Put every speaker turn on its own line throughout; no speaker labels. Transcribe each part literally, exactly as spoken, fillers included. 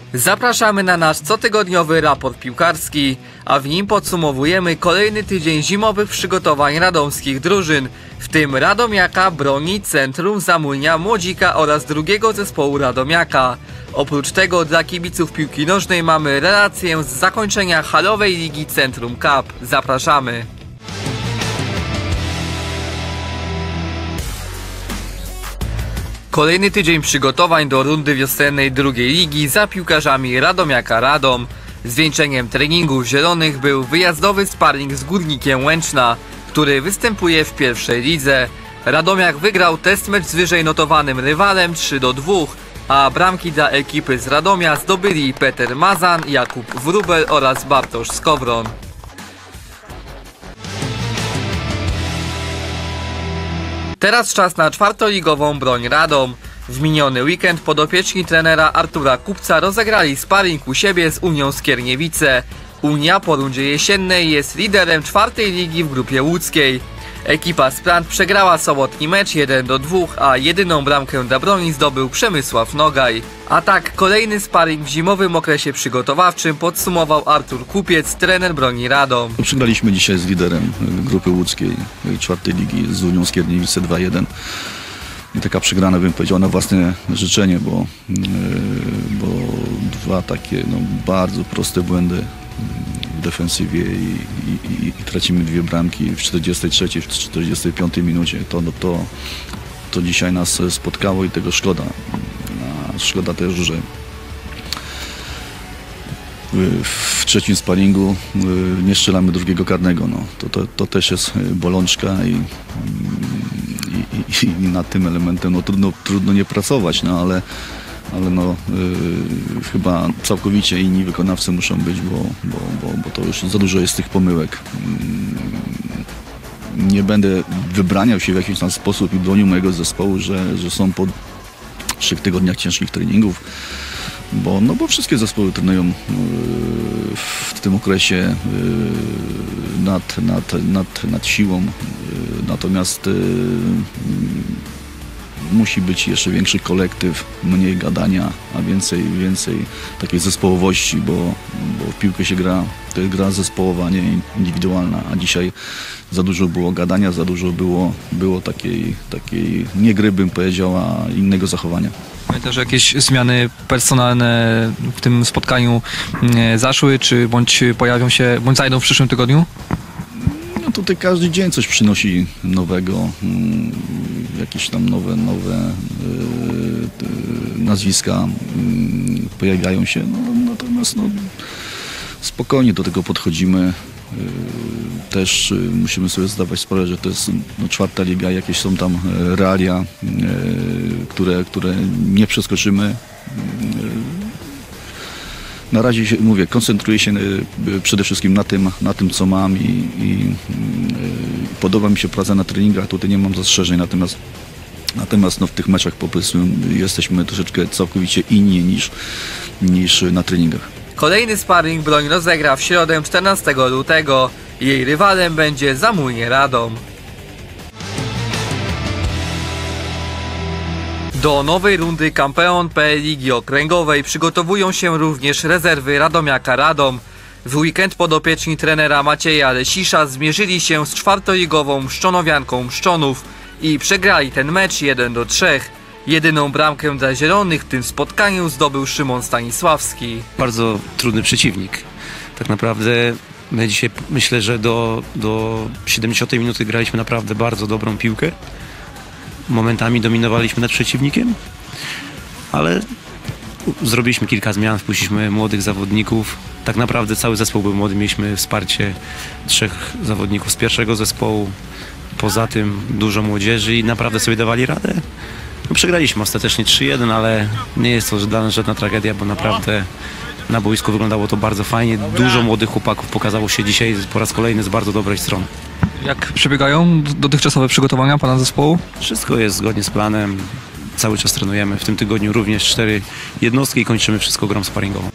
Zapraszamy na nasz cotygodniowy raport piłkarski, a w nim podsumowujemy kolejny tydzień zimowych przygotowań radomskich drużyn, w tym Radomiaka, Broni, Centrum, Zamójnia, Młodzika oraz drugiego zespołu Radomiaka. Oprócz tego dla kibiców piłki nożnej mamy relację z zakończenia halowej ligi Centrum Cup. Zapraszamy! Kolejny tydzień przygotowań do rundy wiosennej drugiej ligi za piłkarzami Radomiaka Radom. Zwieńczeniem treningów zielonych był wyjazdowy sparring z Górnikiem Łęczna, który występuje w pierwszej lidze. Radomiak wygrał test mecz z wyżej notowanym rywalem trzy do dwóch, a bramki dla ekipy z Radomia zdobyli Peter Mazan, Jakub Wróbel oraz Bartosz Skowron. Teraz czas na czwartoligową Broń Radom. W miniony weekend podopieczni trenera Artura Kupca rozegrali sparring u siebie z Unią Skierniewice. Unia po rundzie jesiennej jest liderem czwartej ligi w grupie łódzkiej. Ekipa z Plant przegrała sobotni mecz jeden do dwóch, a jedyną bramkę dla Broni zdobył Przemysław Nogaj. A tak kolejny sparring w zimowym okresie przygotowawczym podsumował Artur Kupiec, trener Broni Radom.
Przegraliśmy dzisiaj z liderem grupy łódzkiej czwartej ligi z Unią Skierniewice dwa jeden. I taka przegrana, bym powiedział, na własne życzenie, bo, bo dwa takie no, bardzo proste błędy w defensywie i, i, i tracimy dwie bramki w czterdziestej trzeciej, w czterdziestej piątej minucie. To, no, to, to dzisiaj nas spotkało i tego szkoda. A szkoda też, że w trzecim sparingu nie strzelamy drugiego karnego. No, to, to, to też jest bolączka i, i, i nad tym elementem no, trudno, trudno nie pracować, no, ale ale no, yy, chyba całkowicie inni wykonawcy muszą być, bo, bo, bo, bo to już za dużo jest tych pomyłek. Yy, nie będę wybraniał się w jakiś tam sposób i bronił mojego zespołu, że, że są po trzech tygodniach ciężkich treningów, bo, no, bo wszystkie zespoły trenują yy, w tym okresie yy, nad, nad, nad, nad siłą, yy, natomiast yy, musi być jeszcze większy kolektyw, mniej gadania, a więcej, więcej takiej zespołowości, bo, bo w piłkę się gra, to jest gra zespołowa, nie indywidualna, a dzisiaj za dużo było gadania, za dużo było, było takiej, takiej nie gry, bym powiedział, a innego zachowania.
Pamiętasz, że jakieś zmiany personalne w tym spotkaniu zaszły, czy bądź pojawią się, bądź zajdą w przyszłym tygodniu?
No tutaj każdy dzień coś przynosi nowego, jakieś tam nowe, nowe yy, nazwiska yy, pojawiają się, no, natomiast no, spokojnie do tego podchodzimy. Yy, też yy, musimy sobie zdawać sprawę, że to jest no, czwarta liga, jakieś są tam realia, yy, które, które nie przeskoczymy. Yy, Na razie się, mówię, koncentruję się przede wszystkim na tym, na tym co mam i, i, i podoba mi się praca na treningach, tutaj nie mam zastrzeżeń, natomiast, natomiast no, w tych meczach po prostu jesteśmy troszeczkę całkowicie inni niż, niż na treningach.
Kolejny sparring Broń rozegra w środę czternastego lutego. Jej rywalem będzie Zamójnie Radom. Do nowej rundy Campeon P L Ligi Okręgowej przygotowują się również rezerwy Radomiaka Radom. W weekend podopieczni trenera Macieja Lesisza zmierzyli się z czwartoligową Mszczonowianką Mszczonów i przegrali ten mecz jeden do trzech. Jedyną bramkę dla zielonych w tym spotkaniu zdobył Szymon Stanisławski.
Bardzo trudny przeciwnik. Tak naprawdę my dzisiaj myślę, że do, do siedemdziesiątej minuty graliśmy naprawdę bardzo dobrą piłkę. Momentami dominowaliśmy nad przeciwnikiem, ale zrobiliśmy kilka zmian, wpuściliśmy młodych zawodników. Tak naprawdę cały zespół był młody, mieliśmy wsparcie trzech zawodników z pierwszego zespołu. Poza tym dużo młodzieży i naprawdę sobie dawali radę. No, przegraliśmy ostatecznie trzy jeden, ale nie jest to dla nas żadna tragedia, bo naprawdę na boisku wyglądało to bardzo fajnie. Dużo młodych chłopaków pokazało się dzisiaj po raz kolejny z bardzo dobrej strony.
Jak przebiegają dotychczasowe przygotowania pana zespołu?
Wszystko jest zgodnie z planem. Cały czas trenujemy. W tym tygodniu również cztery jednostki i kończymy wszystko grą sparingową.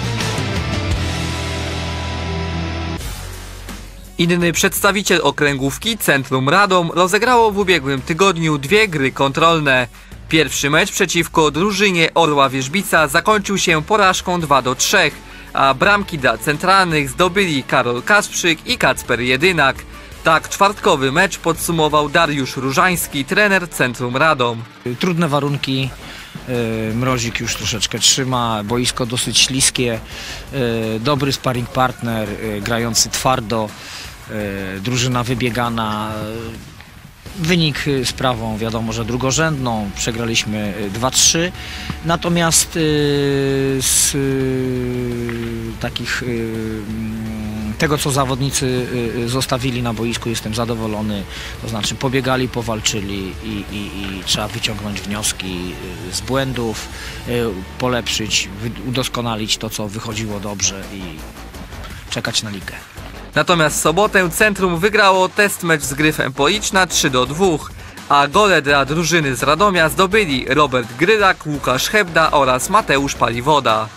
Inny przedstawiciel okręgówki, Centrum Radom, rozegrało w ubiegłym tygodniu dwie gry kontrolne. Pierwszy mecz przeciwko drużynie Orła Wierzbica zakończył się porażką dwa do trzech, a bramki dla centralnych zdobyli Karol Kasprzyk i Kacper Jedynak. Tak czwartkowy mecz podsumował Dariusz Różański, trener Centrum Radom.
Trudne warunki, mrozik już troszeczkę trzyma, boisko dosyć śliskie, dobry sparring partner, grający twardo, drużyna wybiegana. Wynik sprawą wiadomo, że drugorzędną, przegraliśmy dwa trzy, natomiast z takich tego, co zawodnicy zostawili na boisku, jestem zadowolony, to znaczy pobiegali, powalczyli i, i, i trzeba wyciągnąć wnioski z błędów, polepszyć, udoskonalić to, co wychodziło dobrze i czekać na ligę.
Natomiast w sobotę Centrum wygrało test mecz z Gryfem Policzna trzy do dwóch, a gole dla drużyny z Radomia zdobyli Robert Grylak, Łukasz Hebda oraz Mateusz Paliwoda.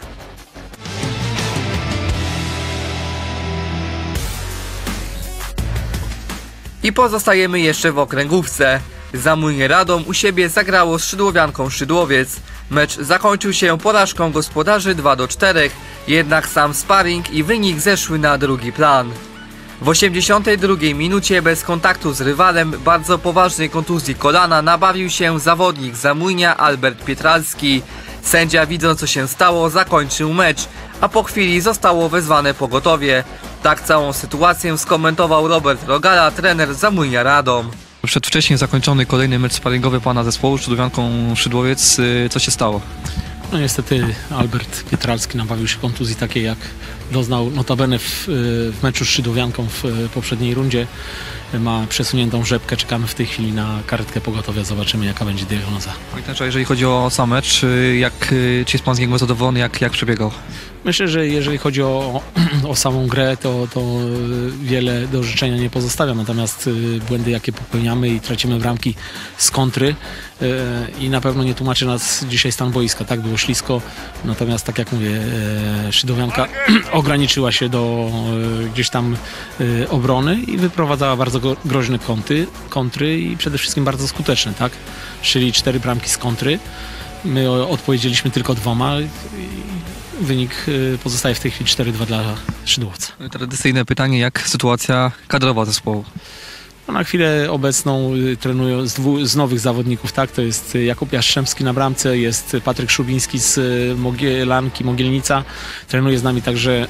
I pozostajemy jeszcze w okręgówce. Zamójnie Radom u siebie zagrało z Szydłowianką Szydłowiec. Mecz zakończył się porażką gospodarzy dwa do czterech, jednak sam sparring i wynik zeszły na drugi plan. W osiemdziesiątej drugiej minucie bez kontaktu z rywalem bardzo poważnej kontuzji kolana nabawił się zawodnik Zamójnia Albert Pietralski. Sędzia, widząc co się stało, zakończył mecz, a po chwili zostało wezwane pogotowie. Tak całą sytuację skomentował Robert Rogala, trener Zamójnia Radom.
Przedwcześnie zakończony kolejny mecz sparingowy pana zespołu z Szydłowianką Szydłowiec. Co się stało?
No niestety Albert Pietralski nabawił się kontuzji takiej, jak doznał notabene w, w meczu z Szydłowianką w poprzedniej rundzie. Ma przesuniętą rzepkę, czekamy w tej chwili na karetkę pogotowia, zobaczymy jaka będzie diagnoza.
A jeżeli chodzi o sam mecz, jak, czy jest pan z niego zadowolony, jak, jak przebiegał?
Myślę, że jeżeli chodzi o, o samą grę, to, to wiele do życzenia nie pozostawia, natomiast błędy jakie popełniamy i tracimy bramki z kontry i na pewno nie tłumaczy nas dzisiaj stan boiska. Tak, było ślisko, natomiast tak jak mówię, Szydłowianka ograniczyła się do gdzieś tam obrony i wyprowadzała bardzo groźne kąty, kontry i przede wszystkim bardzo skuteczne, tak? Czyli cztery bramki z kontry. My odpowiedzieliśmy tylko dwoma. Wynik pozostaje w tej chwili cztery dwa dla Szydłowca.
Tradycyjne pytanie, jak sytuacja kadrowa zespołu?
No na chwilę obecną trenują z, dwu, z nowych zawodników, tak? To jest Jakub Jastrzębski na bramce, jest Patryk Szubiński z Mogielanki, Mogielnica. Trenuje z nami także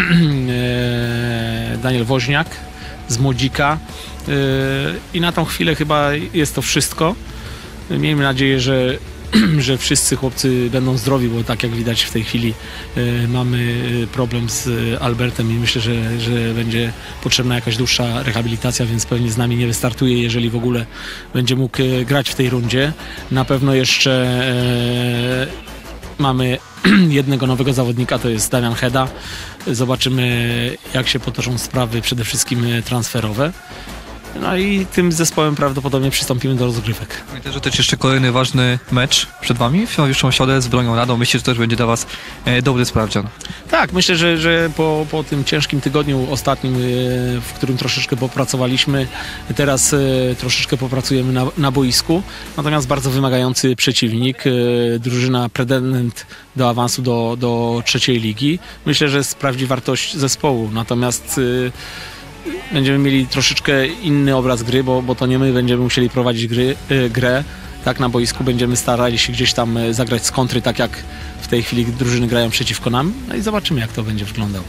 Daniel Woźniak z Młodzika. I na tą chwilę chyba jest to wszystko. Miejmy nadzieję, że że wszyscy chłopcy będą zdrowi, bo tak jak widać w tej chwili y, mamy problem z Albertem i myślę, że, że będzie potrzebna jakaś dłuższa rehabilitacja, więc pewnie z nami nie wystartuje, jeżeli w ogóle będzie mógł y, grać w tej rundzie. Na pewno jeszcze y, mamy jednego nowego zawodnika, to jest Damian Heda. Zobaczymy, jak się potoczą sprawy przede wszystkim transferowe. No i tym zespołem prawdopodobnie przystąpimy do rozgrywek.
Myślę, że też jeszcze kolejny ważny mecz przed wami w najbliższą środę z Bronią Radą. Myślę, że też będzie dla was dobry sprawdzian.
Tak, myślę, że, że po, po tym ciężkim tygodniu ostatnim, w którym troszeczkę popracowaliśmy, teraz troszeczkę popracujemy na, na boisku. Natomiast bardzo wymagający przeciwnik, drużyna pretendent do awansu do, do trzeciej ligi. Myślę, że sprawdzi wartość zespołu. Natomiast będziemy mieli troszeczkę inny obraz gry, bo, bo to nie my będziemy musieli prowadzić gry, y, grę. Tak, na boisku będziemy starali się gdzieś tam zagrać z kontry, tak jak w tej chwili drużyny grają przeciwko nam. No i zobaczymy, jak to będzie wyglądało.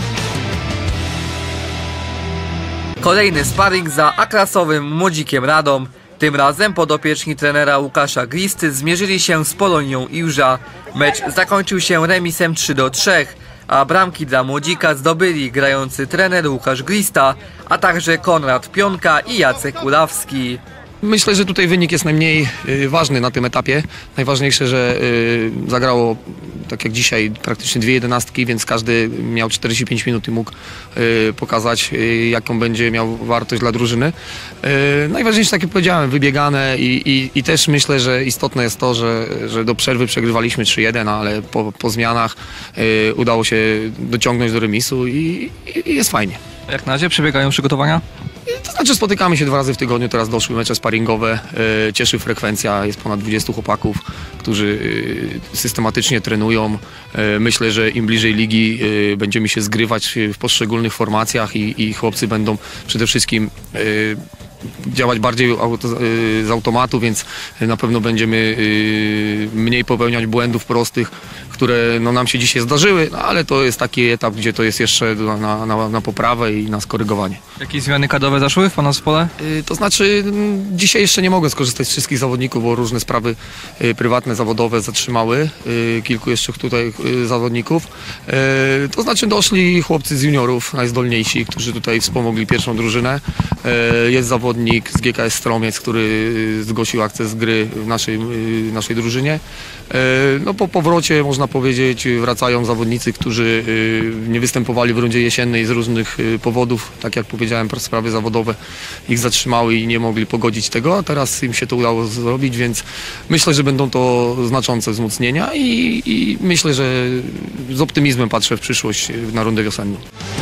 Kolejny sparring za A-klasowym Młodzikiem Radom. Tym razem podopieczni trenera Łukasza Glisty zmierzyli się z Polonią Iłża. Mecz zakończył się remisem trzy do trzech. A bramki dla Młodzika zdobyli grający trener Łukasz Glista, a także Konrad Pionka i Jacek Ulawski.
Myślę, że tutaj wynik jest najmniej y, ważny na tym etapie. Najważniejsze, że y, zagrało, tak jak dzisiaj, praktycznie dwie jedenastki, więc każdy miał czterdzieści pięć minut i mógł y, pokazać, y, jaką będzie miał wartość dla drużyny. Y, najważniejsze, tak jak powiedziałem, wybiegane i, i, i też myślę, że istotne jest to, że, że do przerwy przegrywaliśmy trzy jeden, ale po, po zmianach y, udało się dociągnąć do remisu i, i, i jest fajnie.
Jak na razie przebiegają przygotowania?
To znaczy spotykamy się dwa razy w tygodniu, teraz doszły mecze sparingowe, e, cieszy frekwencja, jest ponad dwudziestu chłopaków, którzy e, systematycznie trenują. E, myślę, że im bliżej ligi e, będziemy się zgrywać w poszczególnych formacjach i, i chłopcy będą przede wszystkim e, działać bardziej auto, z automatu, więc na pewno będziemy mniej popełniać błędów prostych, które no, nam się dzisiaj zdarzyły, no, ale to jest taki etap, gdzie to jest jeszcze na, na, na poprawę i na skorygowanie.
Jakie zmiany kadrowe zaszły w Pana zespole?
To znaczy dzisiaj jeszcze nie mogę skorzystać z wszystkich zawodników, bo różne sprawy prywatne, zawodowe zatrzymały kilku jeszcze tutaj zawodników. To znaczy doszli chłopcy z juniorów, najzdolniejsi, którzy tutaj wspomogli pierwszą drużynę. Jest zawodnik z G K S Stromiec, który zgłosił akces gry w naszej, naszej drużynie. No po powrocie można powiedzieć wracają zawodnicy, którzy nie występowali w rundzie jesiennej z różnych powodów, tak jak powiedziałem, sprawy zawodowe ich zatrzymały i nie mogli pogodzić tego, a teraz im się to udało zrobić, więc myślę, że będą to znaczące wzmocnienia i, i myślę, że z optymizmem patrzę w przyszłość na rundę wiosenną.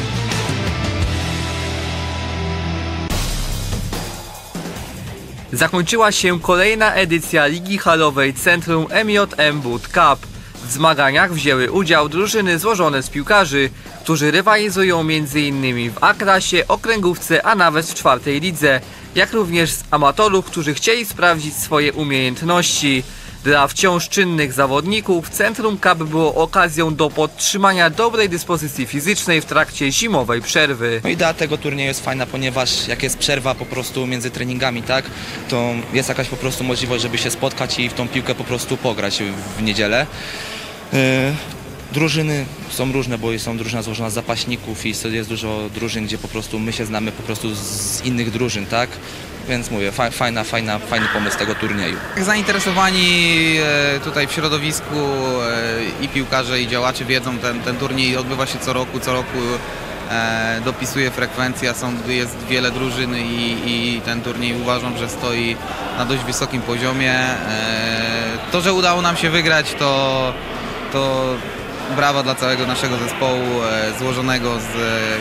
Zakończyła się kolejna edycja Ligi Halowej Centrum M J M Boot Cup. W zmaganiach wzięły udział drużyny złożone z piłkarzy, którzy rywalizują między innymi w A-klasie, okręgówce, a nawet w czwartej lidze, jak również z amatorów, którzy chcieli sprawdzić swoje umiejętności. Dla wciąż czynnych zawodników Centrum Cup było okazją do podtrzymania dobrej dyspozycji fizycznej w trakcie zimowej przerwy.
No idea tego turnieju jest fajna, ponieważ jak jest przerwa po prostu między treningami, tak, to jest jakaś po prostu możliwość, żeby się spotkać i w tą piłkę po prostu pograć w niedzielę. Yy, drużyny są różne, bo są drużyna złożona z zapaśników i jest dużo drużyn, gdzie po prostu my się znamy po prostu z innych drużyn, tak? Więc mówię, fajna, fajna, fajny pomysł tego turnieju.
Zainteresowani tutaj w środowisku i piłkarze, i działacze wiedzą, ten, ten turniej odbywa się co roku, co roku dopisuje frekwencja, są, jest wiele drużyn i, i ten turniej uważam, że stoi na dość wysokim poziomie. To, że udało nam się wygrać, to, to brawa dla całego naszego zespołu złożonego z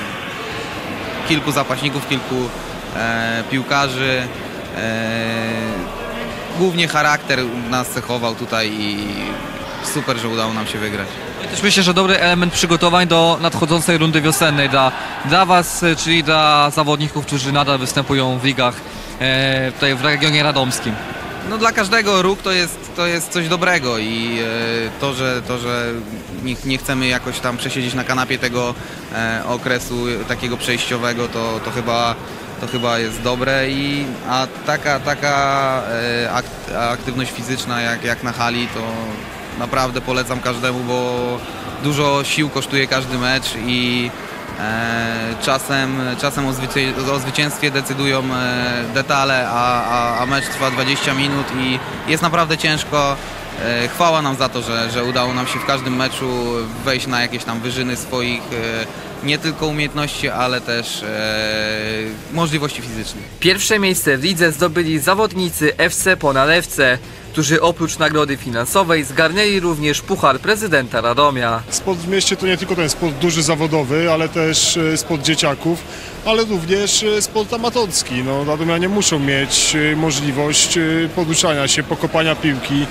kilku zapaśników, kilku E, piłkarzy. E, głównie charakter nas cechował tutaj i super, że udało nam się wygrać.
Ja też myślę, że dobry element przygotowań do nadchodzącej rundy wiosennej dla, dla Was, czyli dla zawodników, którzy nadal występują w ligach e, tutaj w regionie radomskim.
No dla każdego róg to jest, to jest coś dobrego i e, to, że, to, że nie, nie chcemy jakoś tam przesiedzieć na kanapie tego e, okresu takiego przejściowego, to, to chyba to chyba jest dobre, i, a taka, taka e, akt, aktywność fizyczna jak, jak na hali, to naprawdę polecam każdemu, bo dużo sił kosztuje każdy mecz i e, czasem, czasem o, zwycię, o zwycięstwie decydują e, detale, a, a, a mecz trwa dwadzieścia minut i jest naprawdę ciężko. E, chwała nam za to, że, że udało nam się w każdym meczu wejść na jakieś tam wyżyny swoich e, nie tylko umiejętności, ale też e, możliwości fizyczne.
Pierwsze miejsce w lidze zdobyli zawodnicy F C Ponalewce, którzy oprócz nagrody finansowej zgarnęli również Puchar Prezydenta Radomia.
Sport w mieście to nie tylko ten sport duży zawodowy, ale też sport dzieciaków, ale również sport amatorski. No, radomianie muszą mieć możliwość poruszania się, pokopania piłki.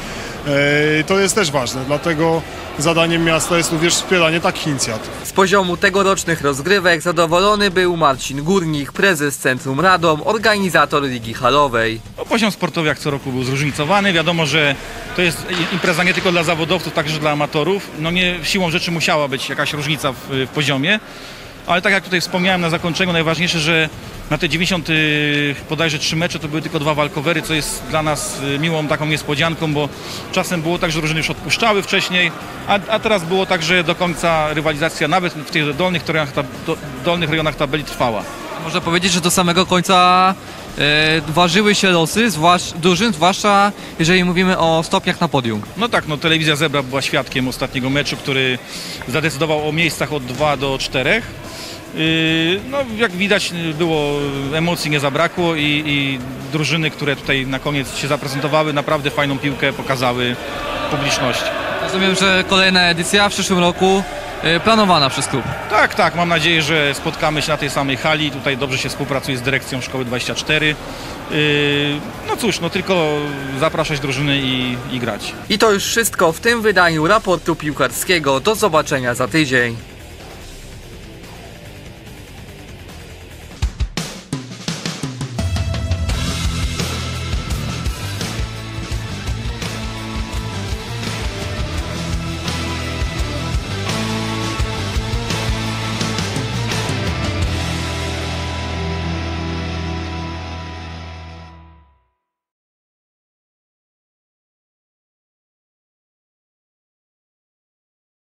To jest też ważne, dlatego zadaniem miasta jest również wspieranie takich inicjatyw.
Z poziomu tegorocznych rozgrywek zadowolony był Marcin Górnik, prezes Centrum Radom, organizator Ligi Halowej.
No, poziom sportowy jak co roku był zróżnicowany. Wiadomo, że to jest impreza nie tylko dla zawodowców, także dla amatorów. No nie siłą rzeczy musiała być jakaś różnica w, w poziomie, ale tak jak tutaj wspomniałem na zakończeniu, najważniejsze, że na te dziewięćdziesiąt bodajże trzy mecze to były tylko dwa walkowery, co jest dla nas miłą taką niespodzianką, bo czasem było tak, że drużyny już odpuszczały wcześniej, a, a teraz było tak, że do końca rywalizacja nawet w tych dolnych rejonach, do, dolnych rejonach tabeli trwała.
Można powiedzieć, że do samego końca e, ważyły się losy zwłasz, drużyn, zwłaszcza jeżeli mówimy o stopniach na podium.
No tak, no telewizja Zebra była świadkiem ostatniego meczu, który zadecydował o miejscach od dwóch do czterech. No, jak widać, było emocji nie zabrakło i, i drużyny, które tutaj na koniec się zaprezentowały, naprawdę fajną piłkę pokazały publiczności.
Rozumiem, że kolejna edycja w przyszłym roku e, planowana przez klub.
Tak, tak, mam nadzieję, że spotkamy się na tej samej hali. Tutaj dobrze się współpracuje z dyrekcją Szkoły dwadzieścia cztery. Yy, no cóż, no tylko zapraszać drużyny i, i grać.
I to już wszystko w tym wydaniu raportu piłkarskiego. Do zobaczenia za tydzień.